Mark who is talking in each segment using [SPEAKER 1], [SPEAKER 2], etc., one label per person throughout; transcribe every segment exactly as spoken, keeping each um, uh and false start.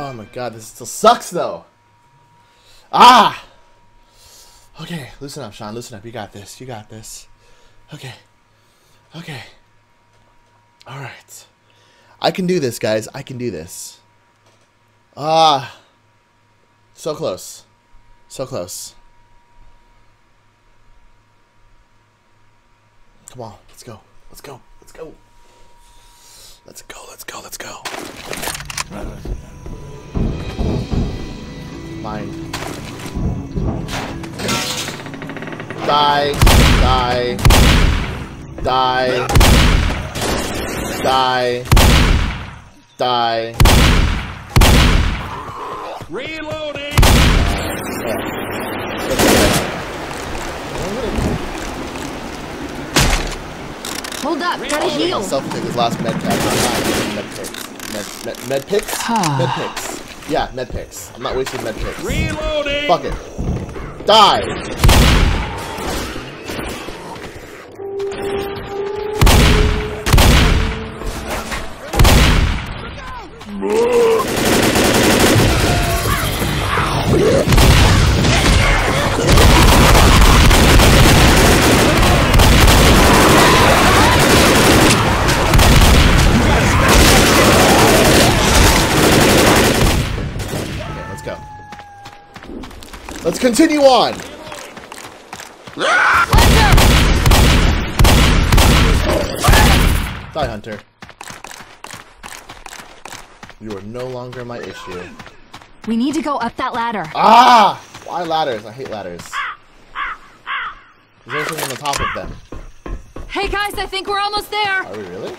[SPEAKER 1] Oh my god, this still sucks though. Ah! Okay, loosen up, Sean. Loosen up. You got this. You got this. Okay. Okay. Alright. I can do this, guys. I can do this. Ah. So close. So close. Come on. Let's go. Let's go. Let's go. Let's go. Let's go. Let's go. Fine. Die. Die. Die. Die. Die.
[SPEAKER 2] Reloading.
[SPEAKER 3] Hold up, gotta heal.
[SPEAKER 1] Myself take this last med pack. I'm not using med picks. Med, med, med picks? Med picks. Yeah, med picks. I'm not wasting med picks.
[SPEAKER 2] Reloading.
[SPEAKER 1] Fuck it. Die. Let's continue on. Die, Hunter. You are no longer my issue.
[SPEAKER 3] We need to go up that ladder.
[SPEAKER 1] Ah! Why ladders? I hate ladders. There's anything on the top of them.
[SPEAKER 3] Hey guys, I think we're almost there.
[SPEAKER 1] Are we really?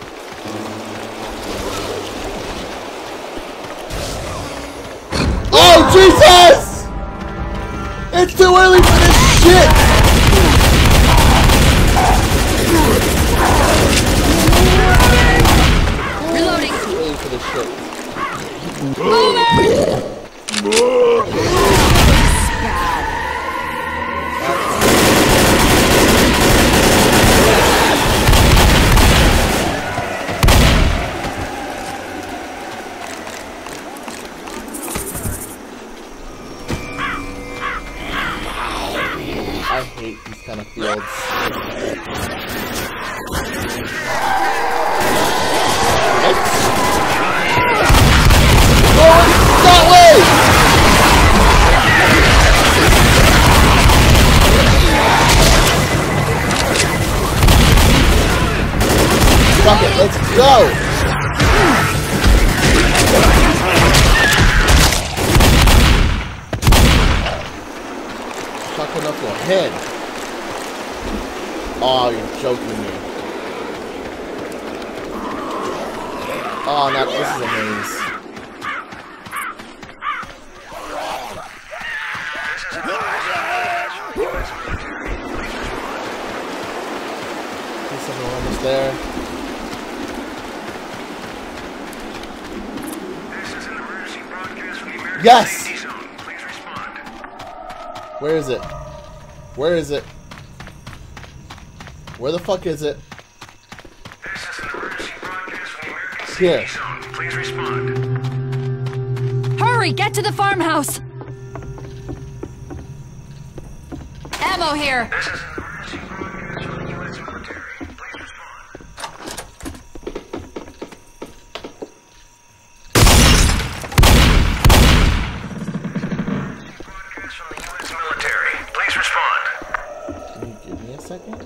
[SPEAKER 1] Oh, Jesus! It's too early for this shit!
[SPEAKER 3] Reloading.
[SPEAKER 1] It's too early for this shit. I hate these kind of fields. Oh, that way! Fuck it, let's go! Fucking up your head. Oh, you're joking me. Oh, now this is a maze. Looks like we're almost there. Yes! Where is it? Where is it? Where the fuck is it? Here.
[SPEAKER 2] Please respond.
[SPEAKER 3] Hurry, get to the farmhouse. Ammo here.
[SPEAKER 2] This is an emergency broadcast from the U S military. Please respond. Broadcast from the U S military. Please respond.
[SPEAKER 1] Can you give me a second?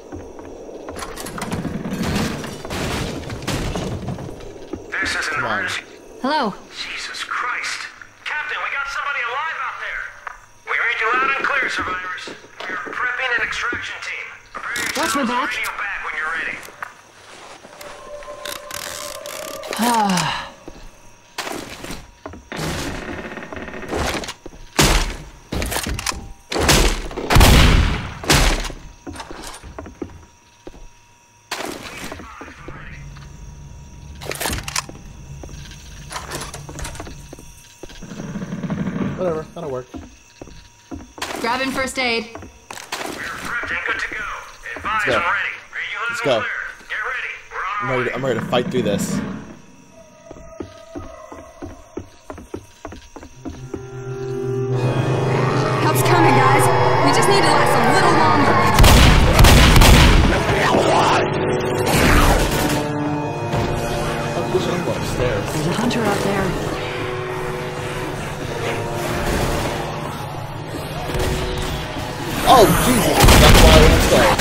[SPEAKER 2] This is an
[SPEAKER 1] Come on.
[SPEAKER 2] emergency.
[SPEAKER 3] Hello.
[SPEAKER 2] Jesus Christ. Captain, we got somebody alive out there. We read you loud and clear, survivors. We are prepping an extraction team. Prepare
[SPEAKER 3] Watch my
[SPEAKER 2] yourselves
[SPEAKER 3] back.
[SPEAKER 2] to radio back when you're ready.
[SPEAKER 3] Ah.
[SPEAKER 1] Whatever, that'll work.
[SPEAKER 3] Grabbing first aid.
[SPEAKER 2] We're prepped and good to go. Advise
[SPEAKER 1] go.
[SPEAKER 2] I'm ready. Are you
[SPEAKER 1] Let's
[SPEAKER 2] loud
[SPEAKER 1] go.
[SPEAKER 2] and clear? Get ready. We're on
[SPEAKER 1] I'm
[SPEAKER 2] our
[SPEAKER 1] ready,
[SPEAKER 2] way.
[SPEAKER 1] to, I'm ready to fight through this.
[SPEAKER 3] There's a hunter out there.
[SPEAKER 1] Oh, Jesus! That's why I want to stay.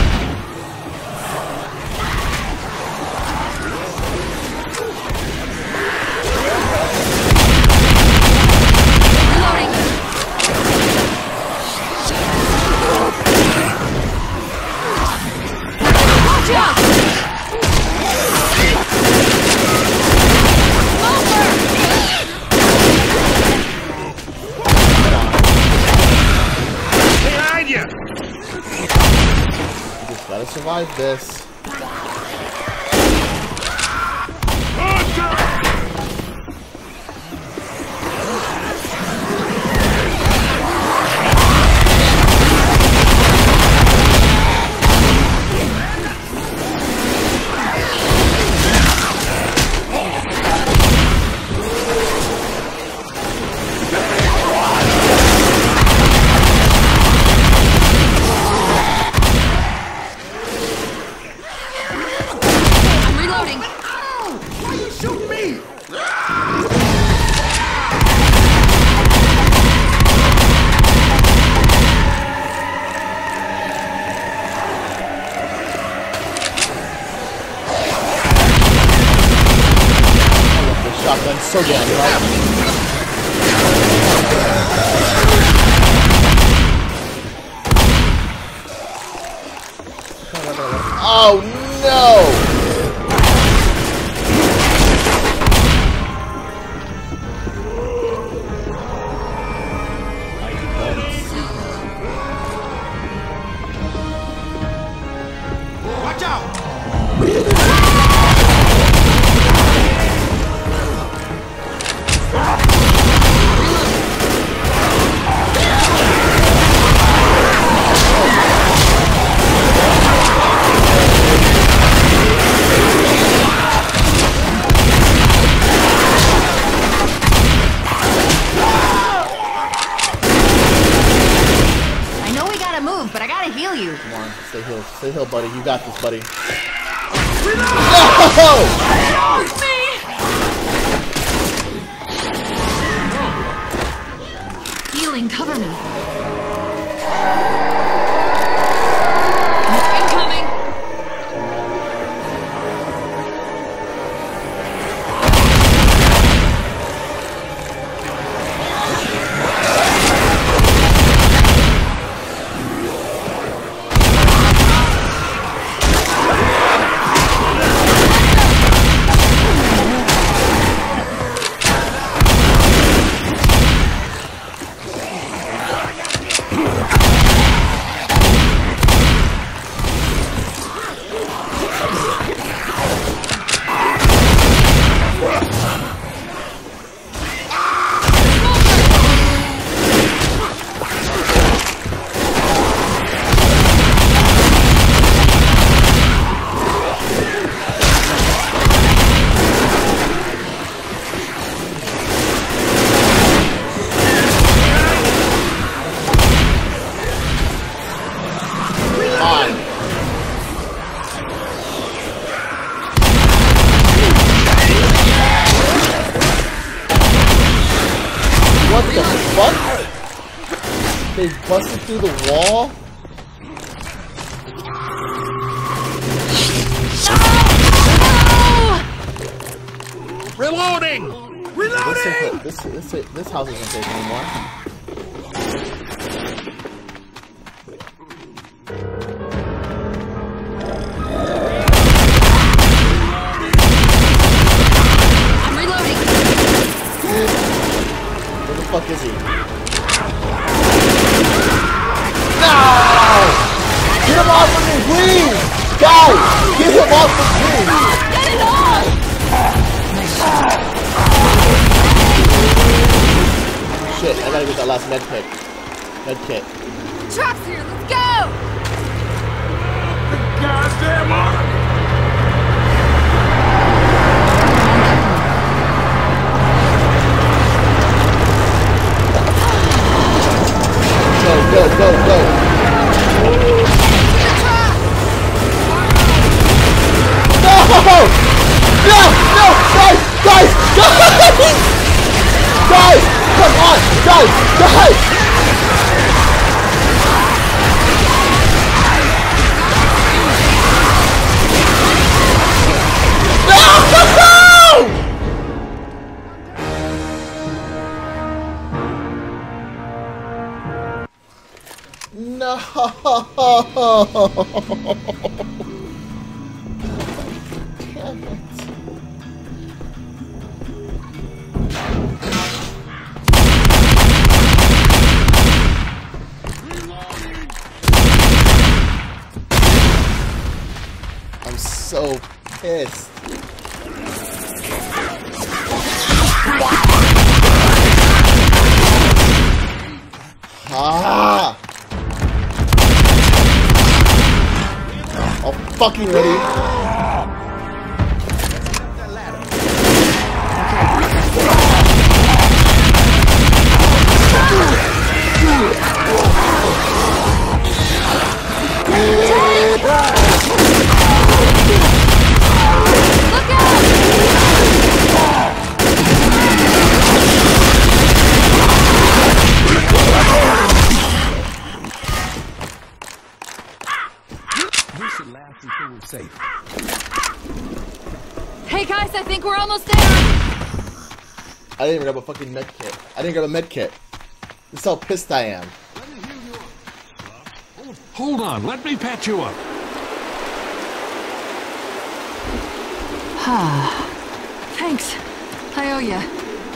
[SPEAKER 1] Gotta survive this. Shotgun so damn right. Oh no!
[SPEAKER 2] Watch out!
[SPEAKER 3] But I gotta heal you.
[SPEAKER 1] Come on, stay healed. Stay healed, buddy. You got this, buddy. No!
[SPEAKER 3] Healing, cover me. Incoming.
[SPEAKER 1] What the fuck? They busted through the wall?
[SPEAKER 2] Reloading! Reloading!
[SPEAKER 1] This, this, this, this house isn't safe anymore.
[SPEAKER 3] I'm reloading.
[SPEAKER 1] Where the fuck is he? No! Get him off of me, please! Guys! Get him off of me!
[SPEAKER 3] Get it off!
[SPEAKER 1] Shit, I gotta get that last med kit. Med kit.
[SPEAKER 3] Traps here, let's go!
[SPEAKER 2] Goddamn honor!
[SPEAKER 1] Go, go, go, go! No! No! No! Guys! Guys! Guys! Guys! Come on! Guys! Guys! No! Damn it. I'm so pissed. Ah! I'm fucking ready.
[SPEAKER 4] Safe.
[SPEAKER 3] Hey guys, I think we're almost there.
[SPEAKER 1] I didn't even grab a fucking med kit. I didn't grab a med kit. This is how pissed I am.
[SPEAKER 4] Hold on, let me patch you up.
[SPEAKER 3] Thanks. I owe ya.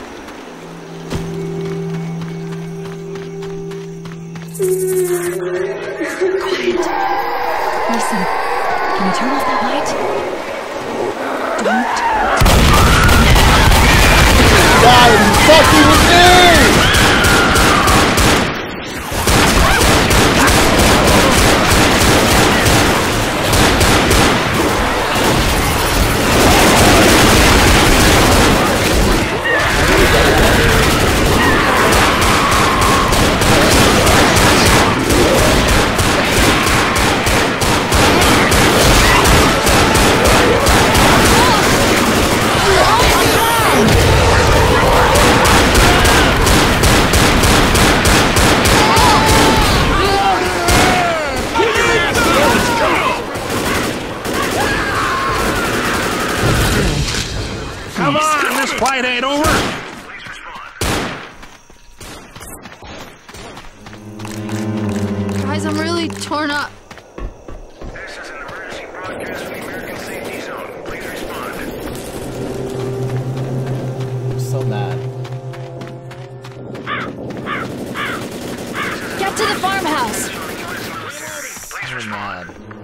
[SPEAKER 3] Quiet. Listen, can you turn off that light? Don't.
[SPEAKER 1] God, fucking with me!
[SPEAKER 4] Come on, this fight ain't over.
[SPEAKER 3] Guys, I'm really torn up.
[SPEAKER 2] This is an emergency broadcast from the American Safety Zone. Please respond.
[SPEAKER 1] I'm so mad.
[SPEAKER 3] Get to the farmhouse.
[SPEAKER 1] So mad.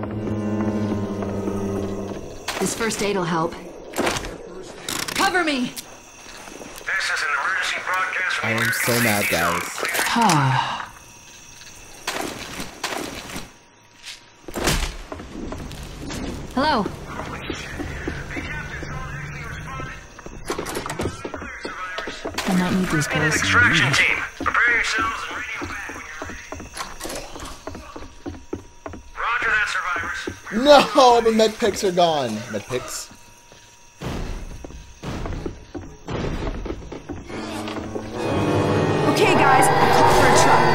[SPEAKER 3] This first aid'll help. Cover me.
[SPEAKER 2] This is an emergency broadcast from
[SPEAKER 1] I
[SPEAKER 2] the
[SPEAKER 1] am
[SPEAKER 2] American
[SPEAKER 1] so mad,
[SPEAKER 2] Safety Zone.
[SPEAKER 1] guys.
[SPEAKER 2] Please
[SPEAKER 3] Hello. I might need these
[SPEAKER 2] An
[SPEAKER 3] guys.
[SPEAKER 2] extraction team. Prepare yourselves and radio back when you're ready. Roger that, survivors.
[SPEAKER 1] No, the med picks are gone. Med picks.
[SPEAKER 3] Okay, guys, call for a truck.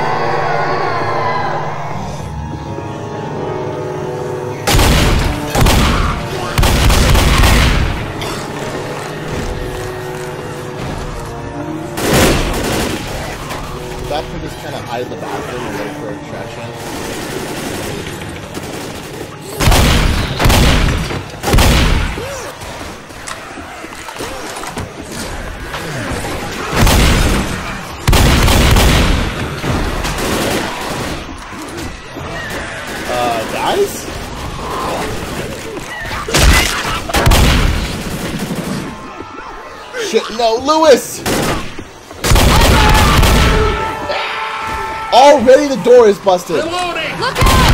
[SPEAKER 1] That could just kind of hide the bathroom and wait for extraction. Uh, guys? Shit, no, Lewis! Already the door is busted.
[SPEAKER 3] Look out!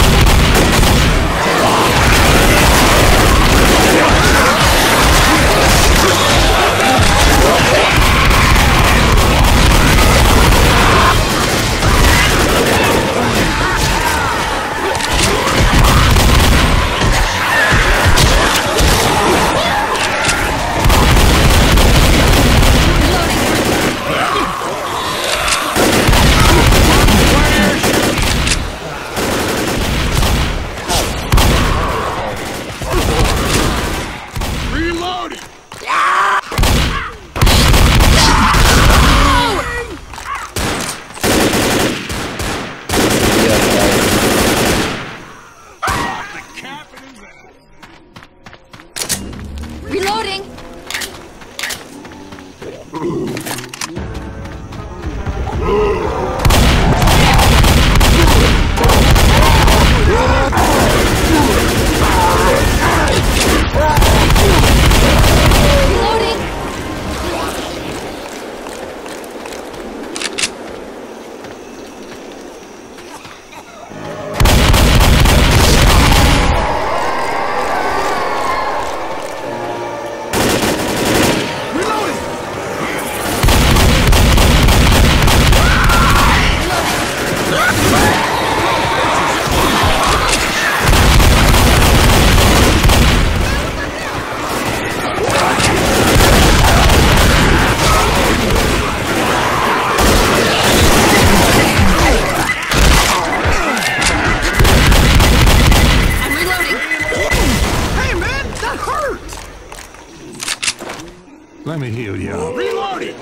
[SPEAKER 4] Let me heal you up.
[SPEAKER 2] Reloading!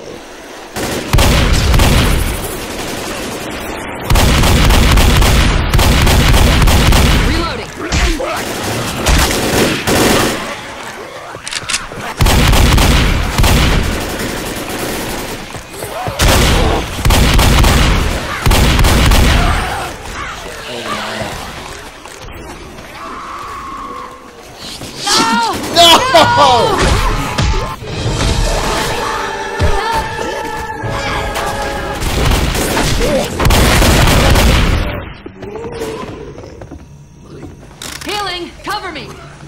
[SPEAKER 1] No!
[SPEAKER 3] Healing! Cover me!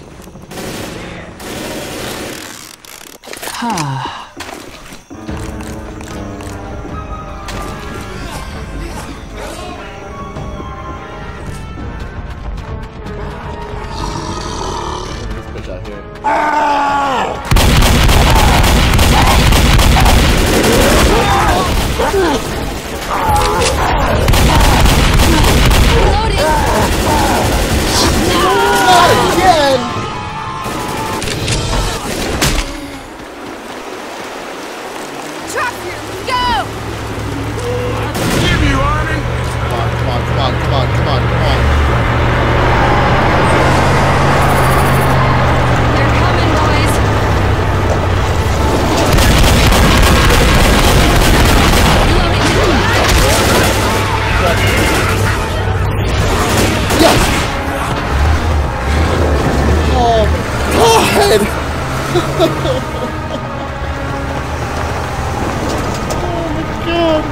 [SPEAKER 1] This bitch out here. Not again!
[SPEAKER 3] Trap you! Go!
[SPEAKER 2] Give you, Armin!
[SPEAKER 1] Come on, come on, come on, come on, come on, come on.
[SPEAKER 3] They're coming, boys!
[SPEAKER 1] Yes! Oh my god! Oh my god!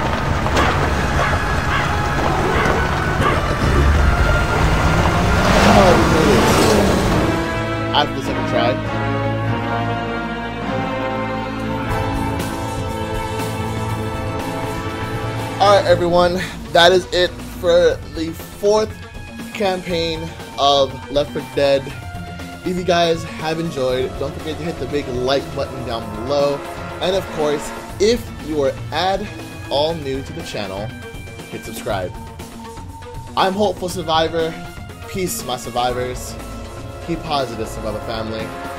[SPEAKER 1] Oh, we made it. After the second try. Alright everyone, that is it for the fourth campaign of Left four Dead. If you guys have enjoyed, don't forget to hit the big like button down below. And of course, if you are at all new to the channel, hit subscribe. I'm Hopeful Survivor. Peace, my survivors. Keep positive, Survivor family.